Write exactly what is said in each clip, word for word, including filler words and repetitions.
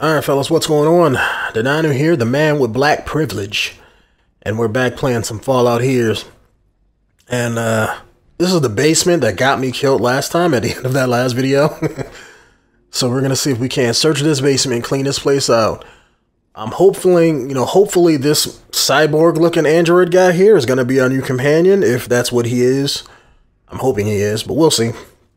Alright fellas, what's going on? Denanu here, the man with black privilege. And we're back playing some Fallout here. And uh, this is the basement that got me killed last time at the end of that last video. So we're going to see if we can search this basement and clean this place out. I'm hopefully, you know, hopefully this cyborg looking android guy here is going to be our new companion, if that's what he is. I'm hoping he is, but we'll see.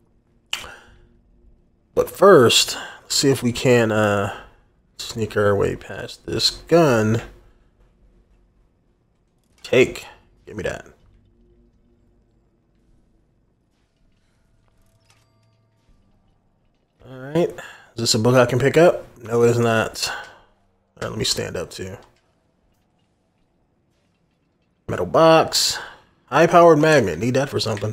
But first, let's see if we can uh, sneak our way past this gun. Take. Give me that. Alright. Is this a book I can pick up? No, it is not. Alright, let me stand up too. Metal box. High-powered magnet. Need that for something.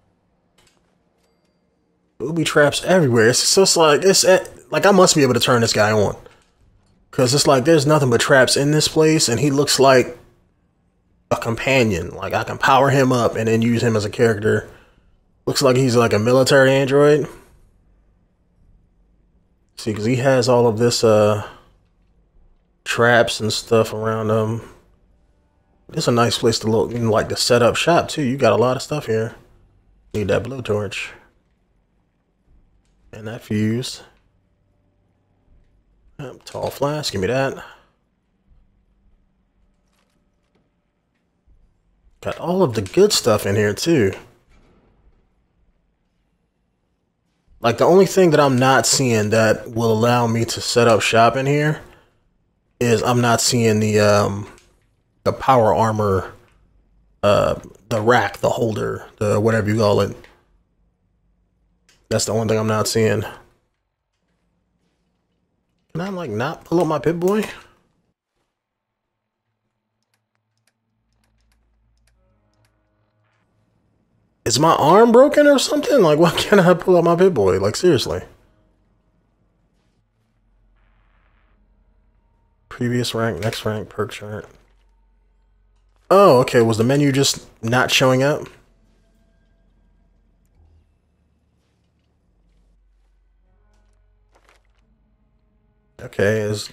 Booby traps everywhere. It's just like, it's like I must be able to turn this guy on. Because it's like there's nothing but traps in this place, and he looks like a companion. Like I can power him up and then use him as a character. Looks like he's like a military android. See, because he has all of this uh, traps and stuff around him. It's a nice place to look, you know, like to set up shop too. You got a lot of stuff here. Need that blowtorch. And that fuse. Yep, tall flask, give me that. Got all of the good stuff in here too. Like the only thing that I'm not seeing that will allow me to set up shop in here is I'm not seeing the um the power armor, uh the rack, the holder, the whatever you call it. That's the only thing I'm not seeing. Can I like not pull up my Pip-Boy? Is my arm broken or something? Like, why can't I pull up my Pip-Boy? Like, seriously. Previous rank, next rank, perk chart. Oh, okay. Was the menu just not showing up? Okay, is...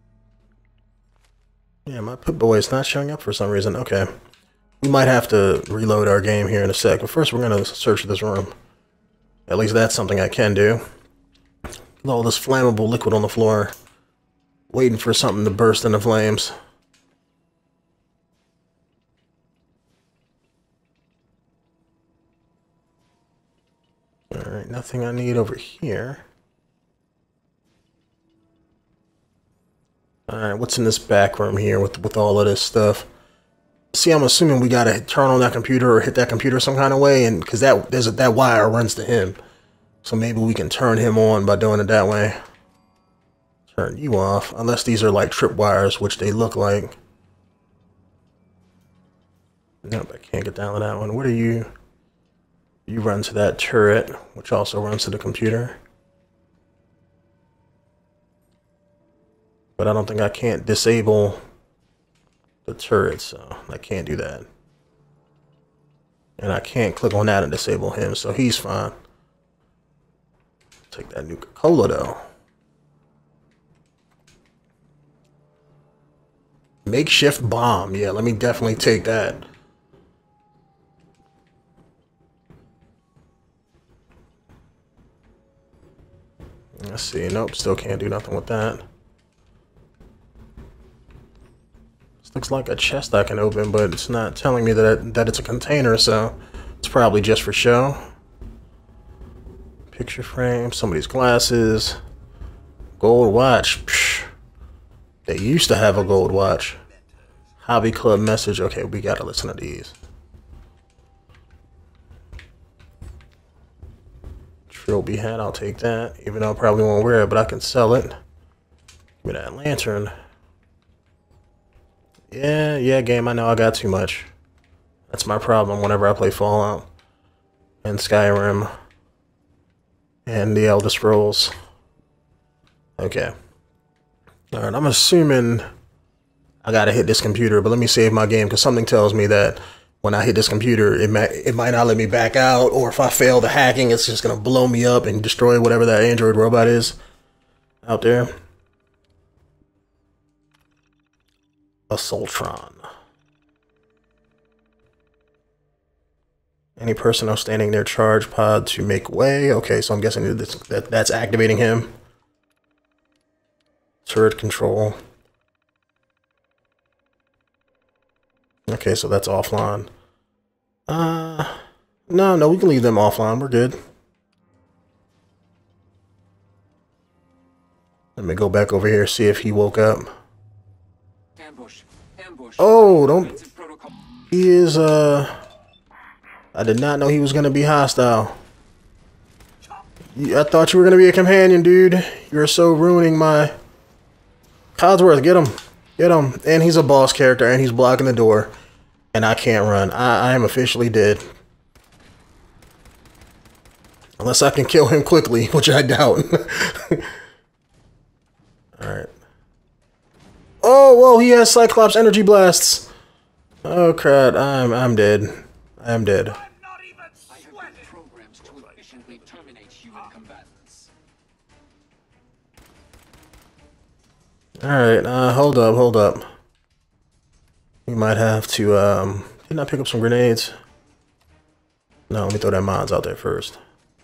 Yeah, my Pip-Boy is not showing up for some reason. Okay. We might have to reload our game here in a sec, but first we're going to search this room. At least that's something I can do. With all this flammable liquid on the floor. Waiting for something to burst into flames. Alright, nothing I need over here. Alright, what's in this back room here with, with all of this stuff? See, I'm assuming we gotta turn on that computer or hit that computer some kind of way, and because that there's a, that wire runs to him, so maybe we can turn him on by doing it that way. Turn you off, unless these are like tripwires, which they look like. Nope, I can't get down to that one. What are you? You run to that turret, which also runs to the computer. But I don't think I can't disable the turret, so I can't do that. And I can't click on that and disable him, so he's fine. Take that Nuka-Cola though. Makeshift bomb. Yeah, let me definitely take that. Let's see. Nope, still can't do nothing with that. Looks like a chest I can open, but it's not telling me that that it's a container, so it's probably just for show. Picture frame, somebody's glasses, gold watch. Psh, they used to have a gold watch. Hobby club message. Okay, we gotta listen to these. Trilby hat, I'll take that, even though I probably won't wear it, but I can sell it. Give me that lantern. Yeah, yeah, game, I know I got too much. That's my problem whenever I play Fallout and Skyrim and the Elder Scrolls. Okay. Alright, I'm assuming I gotta hit this computer, but let me save my game because something tells me that when I hit this computer, it might, it might not let me back out, or if I fail the hacking, it's just gonna blow me up and destroy whatever that android robot is out there. Assaultron. Any personnel standing near charge pod to make way. Okay, so I'm guessing that, that that's activating him. Turret control. Okay, so that's offline. Uh, no, no, we can leave them offline. We're good. Let me go back over here, see if he woke up. Ambush. Ambush. Oh, don't. He is, uh. I did not know he was going to be hostile. I thought you were going to be a companion, dude. You're so ruining my. Codsworth, get him. Get him. And he's a boss character, and he's blocking the door. And I can't run. I, I am officially dead. Unless I can kill him quickly, which I doubt. Alright. Oh, whoa, he has Cyclops energy blasts. Oh, crap. I'm, I'm dead. I'm dead. I have been programmed to efficiently terminate human combatants. Alright, uh, hold up, hold up. We might have to, um, didn't I pick up some grenades? No, let me throw that mines out there first.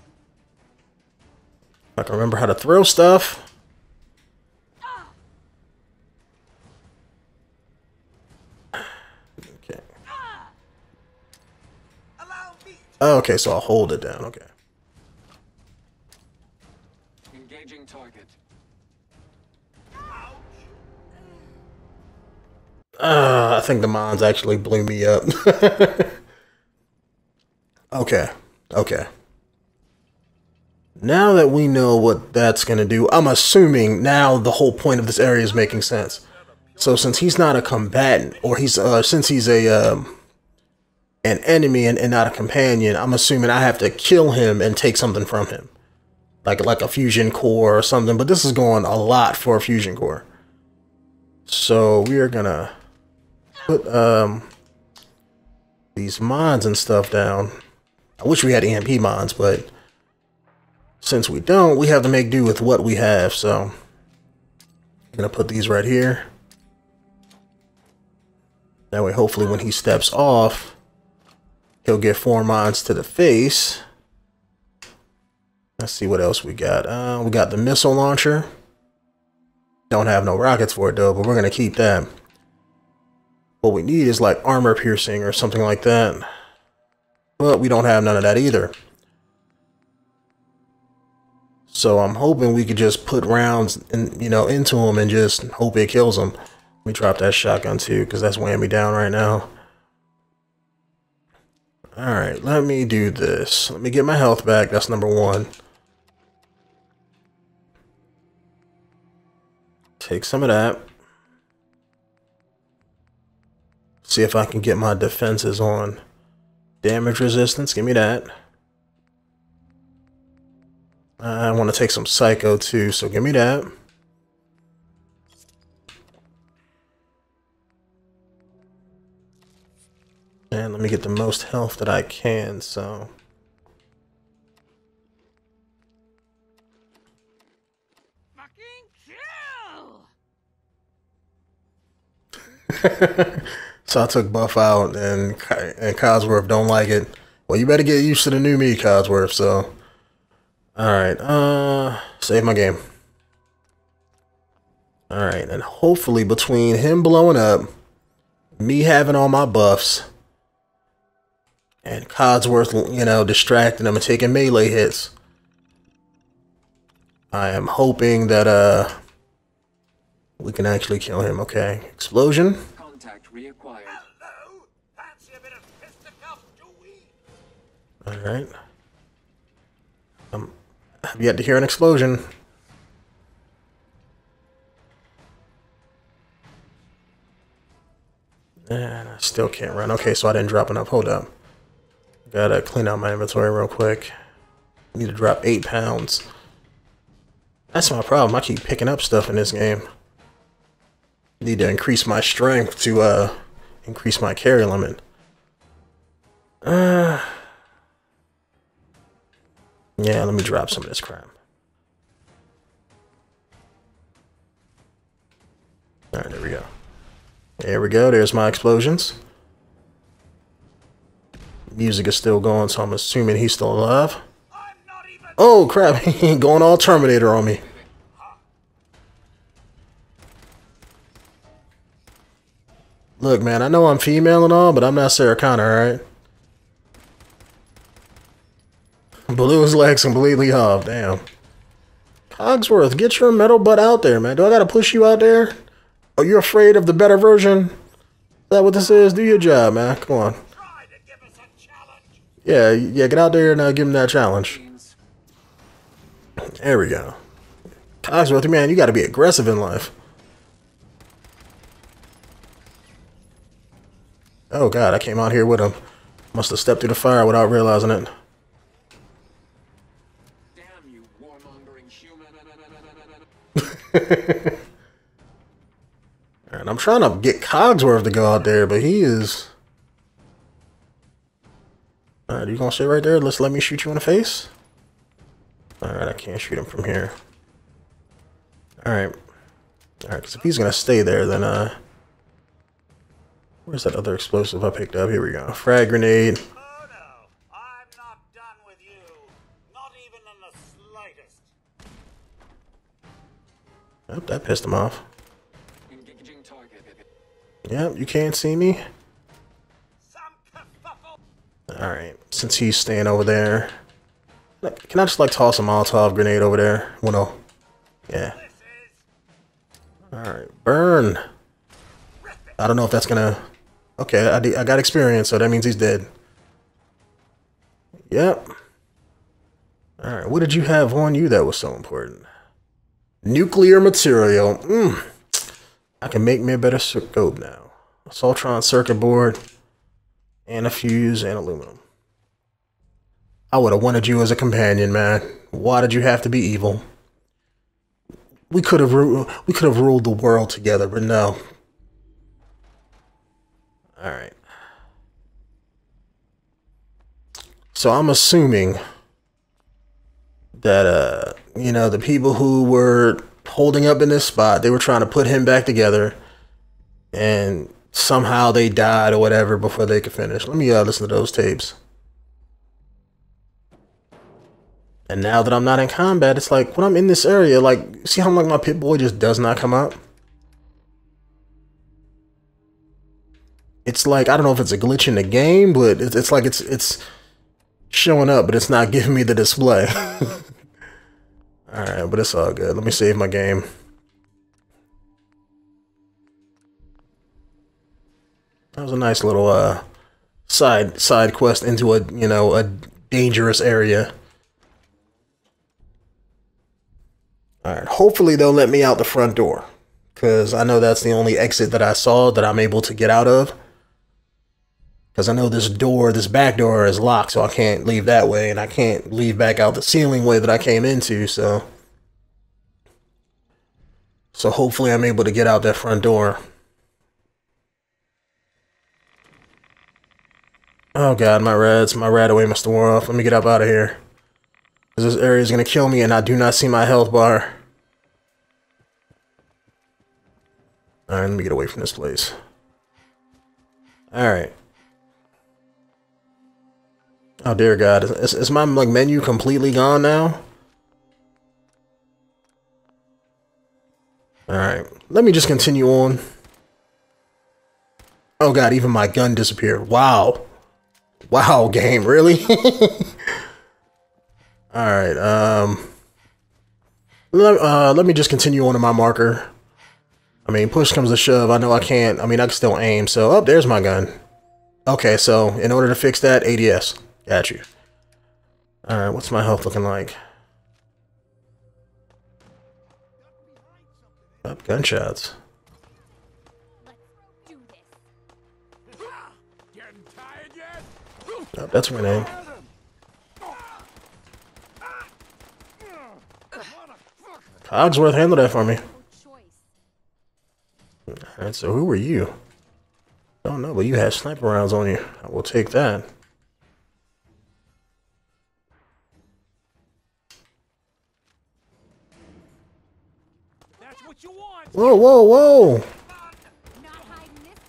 I can remember how to throw stuff. Okay. Oh, okay, so I'll hold it down, okay. Engaging target. Uh, I think the mines actually blew me up. Okay, okay. Now that we know what that's going to do, I'm assuming now the whole point of this area is making sense. So since he's not a combatant, or he's, uh, since he's a, um, an enemy and, and not a companion, I'm assuming I have to kill him and take something from him. Like, like a fusion core or something, but this is going a lot for a fusion core. So we are gonna put, um, these mines and stuff down. I wish we had E M P mines, but since we don't, we have to make do with what we have, so I'm gonna put these right here. That way, hopefully when he steps off, he'll get four mines to the face. Let's see what else we got. Uh, we got the missile launcher. Don't have no rockets for it though, but we're gonna keep that. What we need is like armor piercing or something like that. But we don't have none of that either. So I'm hoping we could just put rounds in, you know, into him and just hope it kills him. Let me drop that shotgun too, because that's weighing me down right now. Alright, let me do this. Let me get my health back. That's number one. Take some of that. See if I can get my defenses on. Damage resistance, give me that. I want to take some psycho too, so give me that. And let me get the most health that I can, so. Fucking kill! So I took Buff out, and and Codsworth don't like it. Well, you better get used to the new me, Codsworth, so. Alright, uh, save my game. Alright, and hopefully between him blowing up, me having all my buffs, and Codsworth, you know, distracting him and taking melee hits, I am hoping that, uh, we can actually kill him. Okay, explosion. Contact reacquired. Hello? Fancy a bit of fisticuffs, do we? Alright. Um, I've yet to hear an explosion. And I still can't run. Okay, so I didn't drop enough. Hold up. Gotta clean out my inventory real quick. Need to drop eight pounds. That's my problem. I keep picking up stuff in this game. Need to increase my strength to uh increase my carry limit. Uh Yeah, let me drop some of this crap. Alright, there we go. There we go. There's my explosions. Music is still going, so I'm assuming he's still alive. I'm not even. Oh crap, he ain't going all Terminator on me. Look, man, I know I'm female and all, but I'm not Sarah Connor, alright? Blew his legs completely off, damn. Cogsworth, get your metal butt out there, man. Do I gotta push you out there? Are you afraid of the better version? Is that what this is? Do your job, man. Come on. Try to give us a challenge. Yeah, yeah, get out there and uh, give him that challenge. There we go. Cogsworth, man, you gotta be aggressive in life. Oh god, I came out here with him. Must have stepped through the fire without realizing it. Damn you, warmongering human. Alright, I'm trying to get Cogsworth to go out there, but he is... Alright, you gonna stay right there? Let's let me shoot you in the face? Alright, I can't shoot him from here. Alright. Alright, because if he's gonna stay there, then, uh... where's that other explosive I picked up? Here we go. Frag grenade. Oh no, I'm not done with you. Not even in the slightest. Oh, that pissed him off. Engaging target. Yep, you can't see me. Some kerfuffle. Alright, since he's staying over there... Can I just, like, toss a Molotov grenade over there? Well, no. Yeah. This is Alright, burn. I don't know if that's gonna... Okay, I, I got experience, so that means he's dead. Yep. Alright, what did you have on you that was so important? Nuclear material. Mm. I can make me a better scope now. A Soltron circuit board, and a fuse, and aluminum. I would have wanted you as a companion, man. Why did you have to be evil? We could have ru we could have ruled the world together, but no. All right. So I'm assuming that uh, you know, the people who were holding up in this spot, they were trying to put him back together, and somehow they died or whatever before they could finish. Let me uh, listen to those tapes. And now that I'm not in combat, it's like when I'm in this area, like, see how like my pit boy just does not come up? It's like, I don't know if it's a glitch in the game, but it's, it's like it's it's showing up, but it's not giving me the display. Alright, but it's all good. Let me save my game. That was a nice little uh side side quest into a, you know, a dangerous area. Alright, hopefully they'll let me out the front door, because I know that's the only exit that I saw that I'm able to get out of. Because I know this door, this back door is locked, so I can't leave that way, and I can't leave back out the ceiling way that I came into, so... So hopefully I'm able to get out that front door. Oh god, my rads, my rad away must have worn off. Let me get up out of here. This area is going to kill me, and I do not see my health bar. Alright, let me get away from this place. Alright. Oh dear god, is, is my like menu completely gone now? Alright, let me just continue on. Oh god, even my gun disappeared. Wow. Wow, game, really? Alright, um... Let, uh, let me just continue on to my marker. I mean, push comes to shove, I know I can't, I mean, I can still aim, so... Oh, there's my gun. Okay, so, in order to fix that, A D S. Got you. Alright, what's my health looking like? Oh, gunshots. Oh, that's my name. Cogsworth, handle that for me. Alright, so who were you? Don't know, but you had sniper rounds on you. I will take that. That's what you want. Whoa, whoa, whoa! Not hiding this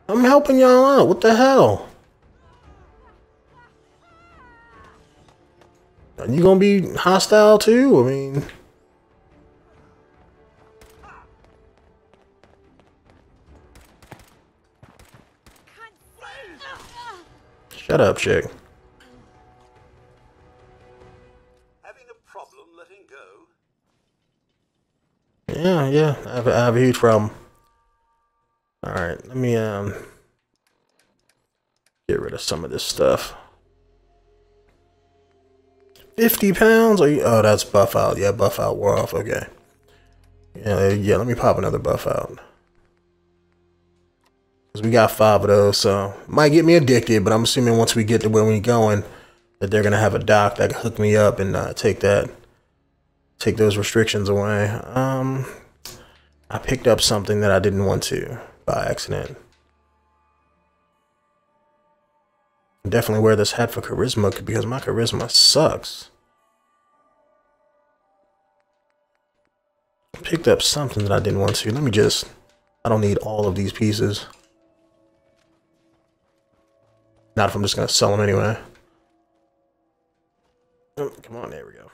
I'm helping y'all out. What the hell? Are you gonna be hostile too? I mean... Shut up, chick. Having a problem letting go? Yeah, yeah, I have, I have a huge problem. Alright, let me, um... get rid of some of this stuff. fifty pounds? Are you, oh, that's buff out. Yeah, buff out wore off. Okay. Yeah, yeah, let me pop another buff out. Because we got five of those, so... Might get me addicted, but I'm assuming once we get to where we're going, that they're going to have a doc that can hook me up and uh, take that... Take those restrictions away. Um... I picked up something that I didn't want to, by accident. Definitely wear this hat for charisma, because my charisma sucks. Picked up something that I didn't want to. Let me just... I don't need all of these pieces. Not if I'm just going to sell them anyway. Oh, come on, there we go.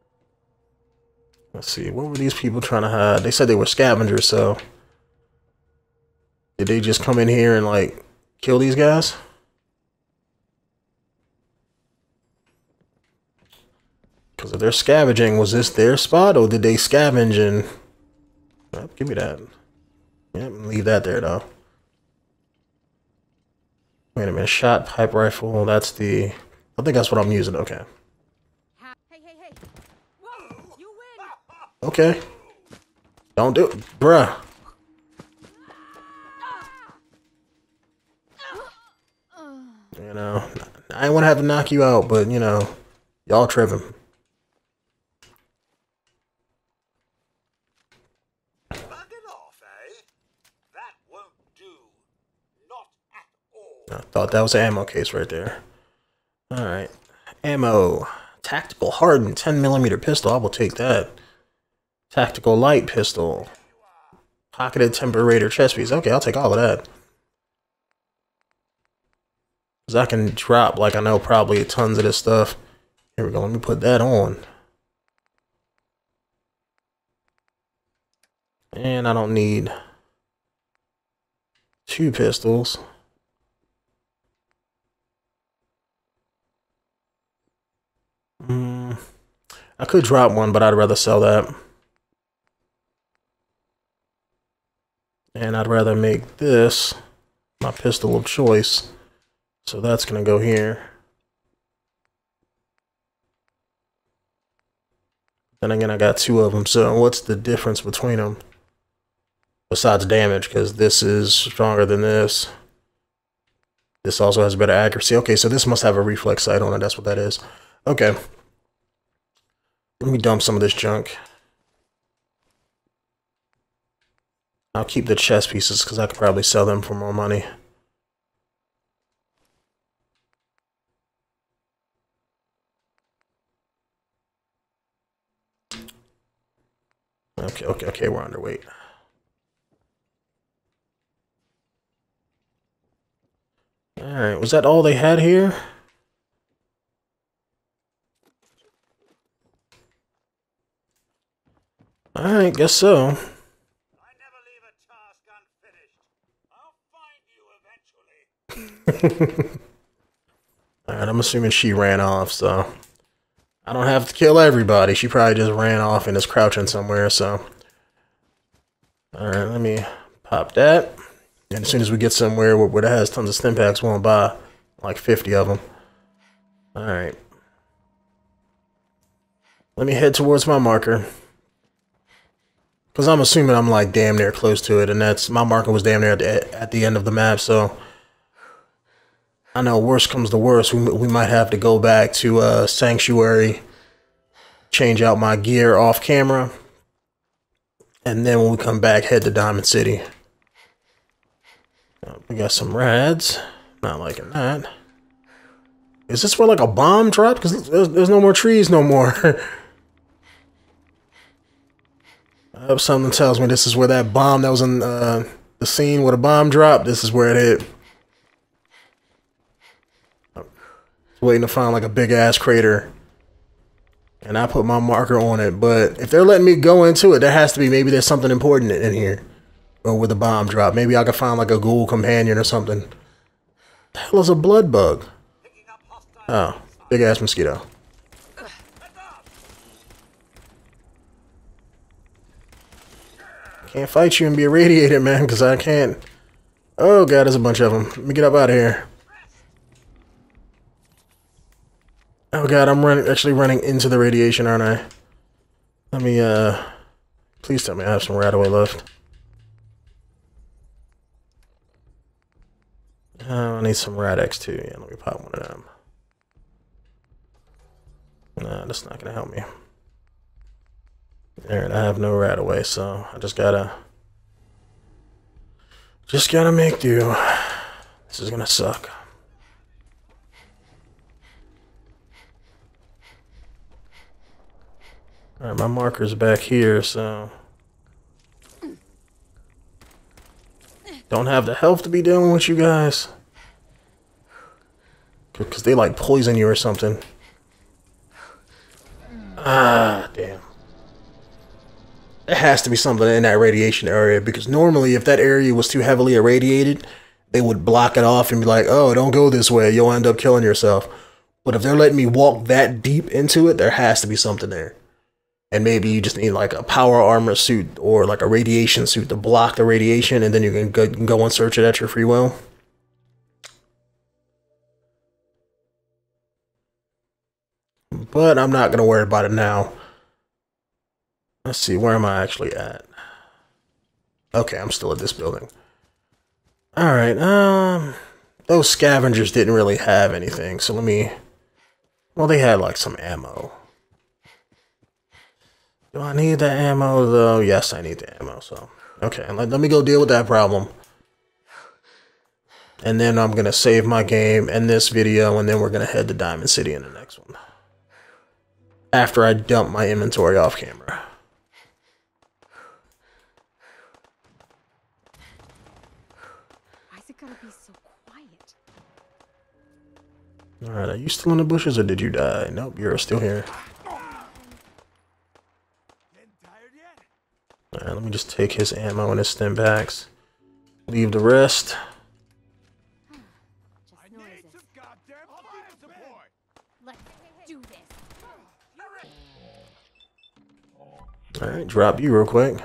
Let's see, what were these people trying to hide? They said they were scavengers, so... Did they just come in here and, like, kill these guys? Because if they're scavenging, was this their spot, or did they scavenge and... Oh, give me that. Yep, leave that there, though. Wait a minute, shot, pipe rifle, that's the... I think that's what I'm using, okay. Hey, hey, hey. Whoa, you win. Okay. Don't do it, bruh. You know, I didn't want to have to knock you out, but, you know, y'all tripping. Bugging off, eh? That won't do. Not at all. I thought that was an ammo case right there. Alright. Ammo. Tactical hardened ten millimeter pistol. I will take that. Tactical light pistol. Pocketed Temperator chest piece. Okay, I'll take all of that. Because I can drop, like I know, probably tons of this stuff. Here we go. Let me put that on. And I don't need two pistols. Mm, I could drop one, but I'd rather sell that. And I'd rather make this my pistol of choice. So that's going to go here. Then again, I got two of them. So what's the difference between them? Besides damage, because this is stronger than this. This also has better accuracy. Okay, so this must have a reflex sight on it. That's what that is. Okay. Let me dump some of this junk. I'll keep the chest pieces because I could probably sell them for more money. Okay, okay, okay, we're underweight. Alright, was that all they had here? Alright, guess so. I never leave a task unfinished. I'll find you eventually. Alright, I'm assuming she ran off, so... I don't have to kill everybody. She probably just ran off and is crouching somewhere, so... Alright, let me pop that. And as soon as we get somewhere where, where it has tons of stim packs, we'll buy like fifty of them. Alright. Let me head towards my marker. Because I'm assuming I'm like damn near close to it, and that's... My marker was damn near at the, at the end of the map, so... I know, worst comes to worst, we, we might have to go back to uh, Sanctuary, change out my gear off camera, and then when we come back, head to Diamond City. Uh, we got some rads, not liking that. Is this where like a bomb dropped? Because there's, there's no more trees no more. I hope something tells me this is where that bomb that was in uh, the scene where the bomb dropped, this is where it hit. Waiting to find like a big ass crater. And I put my marker on it. But if they're letting me go into it, there has to be, maybe there's something important in here. Or where the bomb dropped. Maybe I could find like a ghoul companion or something. The hell is a blood bug? Oh, big ass mosquito. Can't fight you and be irradiated, man, because I can't. Oh god, there's a bunch of them. Let me get up out of here. Oh god, I'm running, actually running into the radiation, aren't I? Let me, uh... please tell me I have some Radaway left. Oh, I need some Rad-X too. Yeah, let me pop one of them. Nah, that's not gonna help me. Alright, I have no Radaway, so I just gotta... Just gotta make do. This is gonna suck. Alright, my marker's back here, so... Don't have the health to be dealing with you guys. Because they like poison you or something. Ah, damn. There has to be something in that radiation area, because normally if that area was too heavily irradiated, they would block it off and be like, oh, don't go this way, you'll end up killing yourself. But if they're letting me walk that deep into it, there has to be something there. And maybe you just need like a power armor suit or like a radiation suit to block the radiation, and then you can go, you can go and search it at your free will. But I'm not going to worry about it now. Let's see, where am I actually at? Okay, I'm still at this building. Alright, um... those scavengers didn't really have anything, so let me... Well, they had like some ammo. Do I need the ammo, though? Yes, I need the ammo, so... Okay, let, let me go deal with that problem. And then I'm going to save my game and this video, and then we're going to head to Diamond City in the next one. After I dump my inventory off camera. Why is it gonna be so quiet? Alright, are you still in the bushes or did you die? Nope, you're still here. Alright, let me just take his ammo and his stim packs. Leave the rest. Let's do this. Alright, drop you real quick.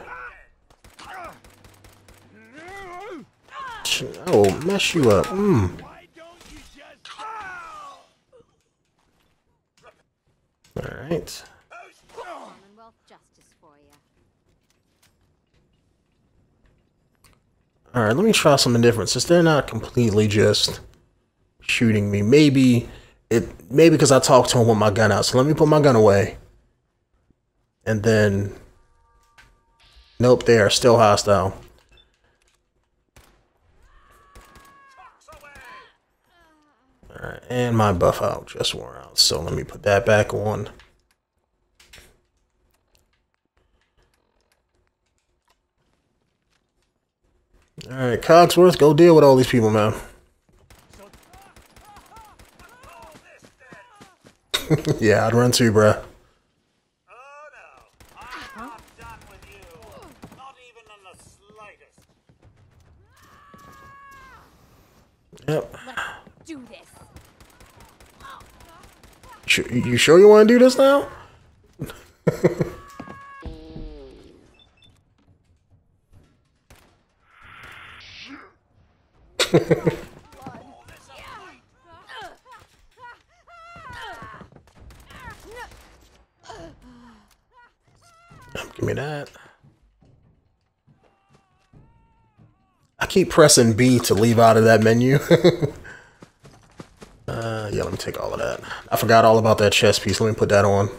Oh, mess you up. Mm. Alright. Commonwealth justice for you. Alright, let me try something different. Since they're not completely just shooting me. Maybe it maybe because I talked to him with my gun out. So let me put my gun away. And then... Nope, they are still hostile. Alright, and my buff out just wore out. So let me put that back on. Alright, Cogsworth, go deal with all these people, man. Yeah, I'd run too, bruh. Oh no, I'm not done with you. Not even in the slightest. Yep. Let's do this. You sure you want to do this now? Give me that. I keep pressing B to leave out of that menu. uh, yeah, let me take all of that. I forgot all about that chest piece. Let me put that on.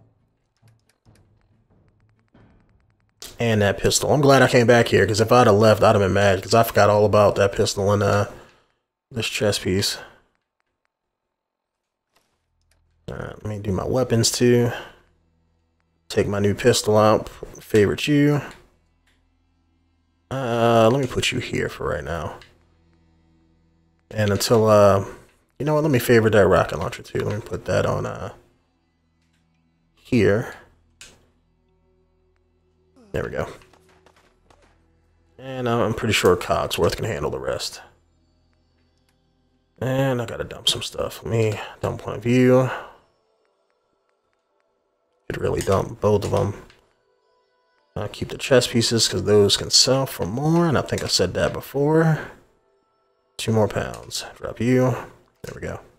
And that pistol. I'm glad I came back here, because if I'd have left, I'd have been mad, because I forgot all about that pistol and uh, this chest piece. Alright, let me do my weapons too. Take my new pistol out. Favorite you. Uh, let me put you here for right now. And until, uh, you know what, let me favorite that rocket launcher too. Let me put that on, uh, here. There we go. And uh, I'm pretty sure Cogsworth can handle the rest. And I gotta dump some stuff. Let me dump point of view. Could really dump both of them. I'll keep the chest pieces because those can sell for more, and I think I said that before. Two more pounds. Drop you. There we go.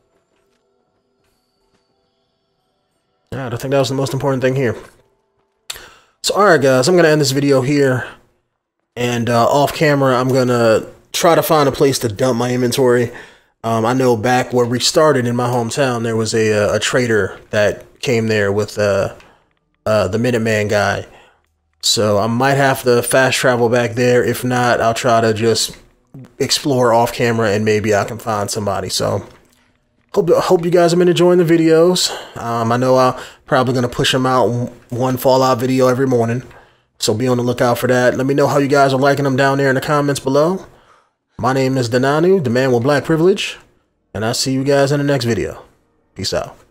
Alright, I think that was the most important thing here. So, alright guys, I'm going to end this video here. And uh, off camera, I'm going to try to find a place to dump my inventory. Um, I know back where we started in my hometown, there was a, a trader that came there with uh, uh, the Minuteman guy. So I might have to fast travel back there. If not, I'll try to just explore off camera and maybe I can find somebody. So hope hope you guys have been enjoying the videos. Um, I know I'm probably going to push them out one Fallout video every morning. So be on the lookout for that. Let me know how you guys are liking them down there in the comments below. My name is Dananu, the man with black privilege. And I'll see you guys in the next video. Peace out.